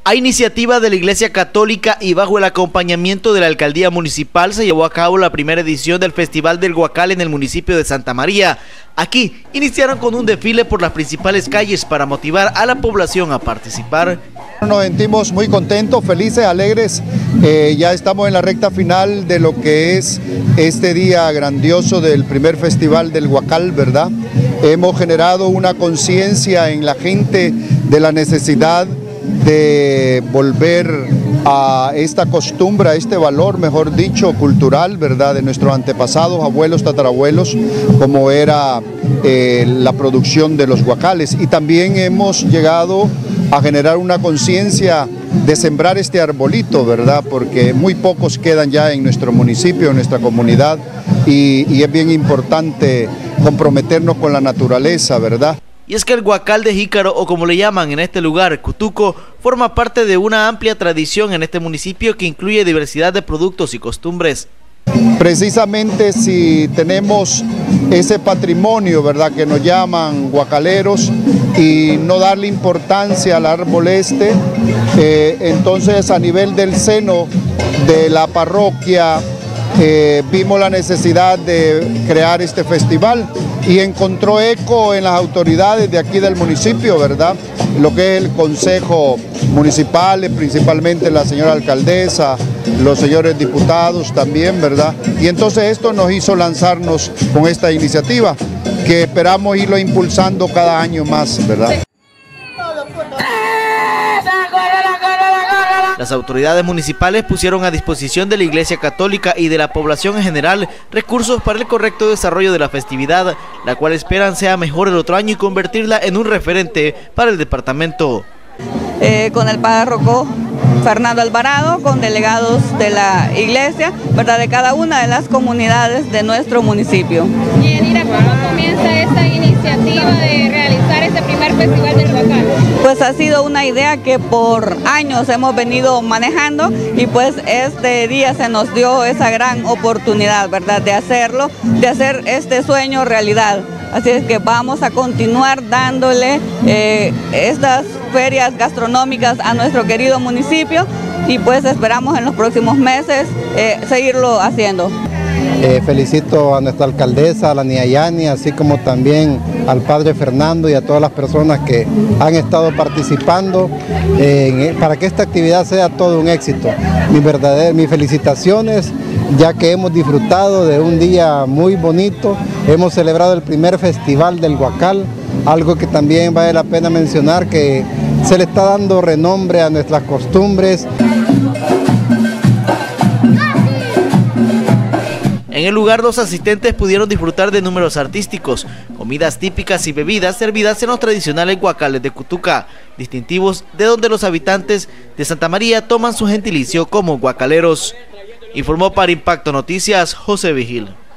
A iniciativa de la Iglesia Católica y bajo el acompañamiento de la Alcaldía Municipal se llevó a cabo la primera edición del Festival del Guacal en el municipio de Santa María. Aquí iniciaron con un desfile por las principales calles para motivar a la población a participar. Nos sentimos muy contentos, felices, alegres. Ya estamos en la recta final de lo que es este día grandioso del primer Festival del Guacal, ¿verdad? Hemos generado una conciencia en la gente de la necesidad de volver a esta costumbre, a este valor, mejor dicho, cultural, ¿verdad?, de nuestros antepasados, abuelos, tatarabuelos, como era la producción de los guacales. Y también hemos llegado a generar una conciencia de sembrar este arbolito, ¿verdad?, porque muy pocos quedan ya en nuestro municipio, en nuestra comunidad, y es bien importante comprometernos con la naturaleza, ¿verdad? Y es que el Guacal de Jícaro, o como le llaman en este lugar, Cutuco, forma parte de una amplia tradición en este municipio que incluye diversidad de productos y costumbres. Precisamente si tenemos ese patrimonio, ¿verdad?, que nos llaman guacaleros, y no darle importancia al árbol entonces a nivel del seno de la parroquia vimos la necesidad de crear este festival y encontró eco en las autoridades de aquí del municipio, ¿verdad? Lo que es el consejo municipal, principalmente la señora alcaldesa, los señores diputados también, ¿verdad? Y entonces esto nos hizo lanzarnos con esta iniciativa, que esperamos irlo impulsando cada año más, ¿verdad? Las autoridades municipales pusieron a disposición de la Iglesia Católica y de la población en general recursos para el correcto desarrollo de la festividad, la cual esperan sea mejor el otro año y convertirla en un referente para el departamento. Con el párroco Fernando Alvarado, con delegados de la iglesia, ¿verdad?, de cada una de las comunidades de nuestro municipio. Y Yanira, ¿cómo comienza esta iniciativa de realizar este primer Festival del Guacal? Pues ha sido una idea que por años hemos venido manejando y pues este día se nos dio esa gran oportunidad, ¿verdad?, de hacerlo, de hacer este sueño realidad. Así es que vamos a continuar dándole estas ferias gastronómicas a nuestro querido municipio y pues esperamos en los próximos meses seguirlo haciendo. Felicito a nuestra alcaldesa, a la niña Yani, así como también al padre Fernando y a todas las personas que han estado participando para que esta actividad sea todo un éxito. Mis felicitaciones, ya que hemos disfrutado de un día muy bonito, hemos celebrado el primer Festival del Guacal, algo que también vale la pena mencionar, que se le está dando renombre a nuestras costumbres. En el lugar los asistentes pudieron disfrutar de números artísticos, comidas típicas y bebidas servidas en los tradicionales guacales de Cutuca, distintivos de donde los habitantes de Santa María toman su gentilicio como guacaleros. Informó para Impacto Noticias José Vigil.